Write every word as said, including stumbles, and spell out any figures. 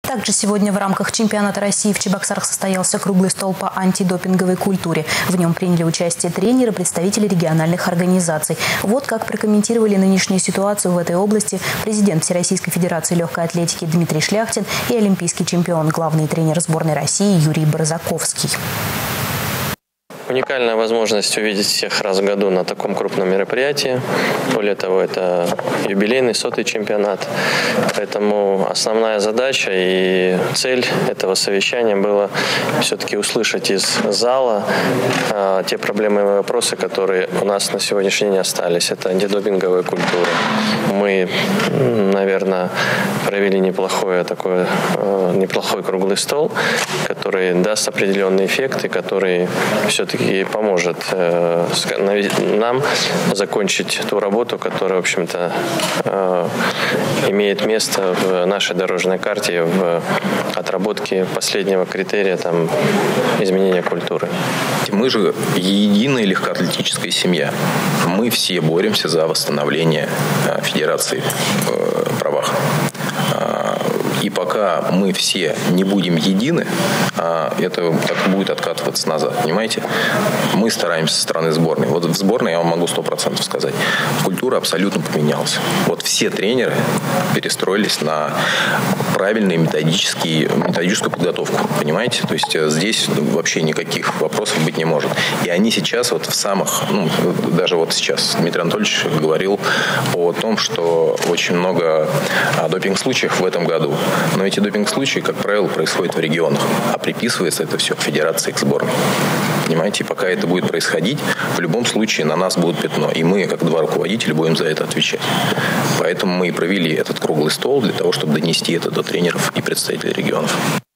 Также сегодня в рамках чемпионата России в Чебоксарах состоялся круглый стол по антидопинговой культуре. В нем приняли участие тренеры, представители региональных организаций. Вот как прокомментировали нынешнюю ситуацию в этой области президент Всероссийской Федерации легкой атлетики Дмитрий Шляхтин и олимпийский чемпион, главный тренер сборной России Юрий Борзаковский. Уникальная возможность увидеть всех раз в году на таком крупном мероприятии. Более того, это юбилейный сотый чемпионат. Поэтому основная задача и цель этого совещания была все-таки услышать из зала а, те проблемы и вопросы, которые у нас на сегодняшний день остались. Это антидопинговая культура. Мы, наверное, провели неплохой, такой, неплохой круглый стол, который даст определенный эффект и который все-таки и поможет э, нам закончить ту работу, которая, в общем-то, э, имеет место в нашей дорожной карте в отработке последнего критерия там, изменения культуры. Мы же единая легкоатлетическая семья. Мы все боремся за восстановление федерации в правах. И пока мы все не будем едины, это так будет откатываться назад, понимаете? Мы стараемся со стороны сборной. Вот в сборной я вам могу сто процентов сказать. Культура абсолютно поменялась. Вот все тренеры перестроились на правильную методическую подготовку, понимаете? То есть здесь вообще никаких вопросов быть не может. И они сейчас вот в самых, ну, даже вот сейчас Дмитрий Анатольевич говорил о том, что очень много допинг-случаев в этом году. Но эти допинг-случаи, как правило, происходят в регионах, а приписывается это все к федерации, к сборной. Понимаете, и пока это будет происходить, в любом случае на нас будет пятно. И мы, как два руководителя, будем за это отвечать. Поэтому мы и провели этот круглый стол для того, чтобы донести это до тренеров и представителей регионов.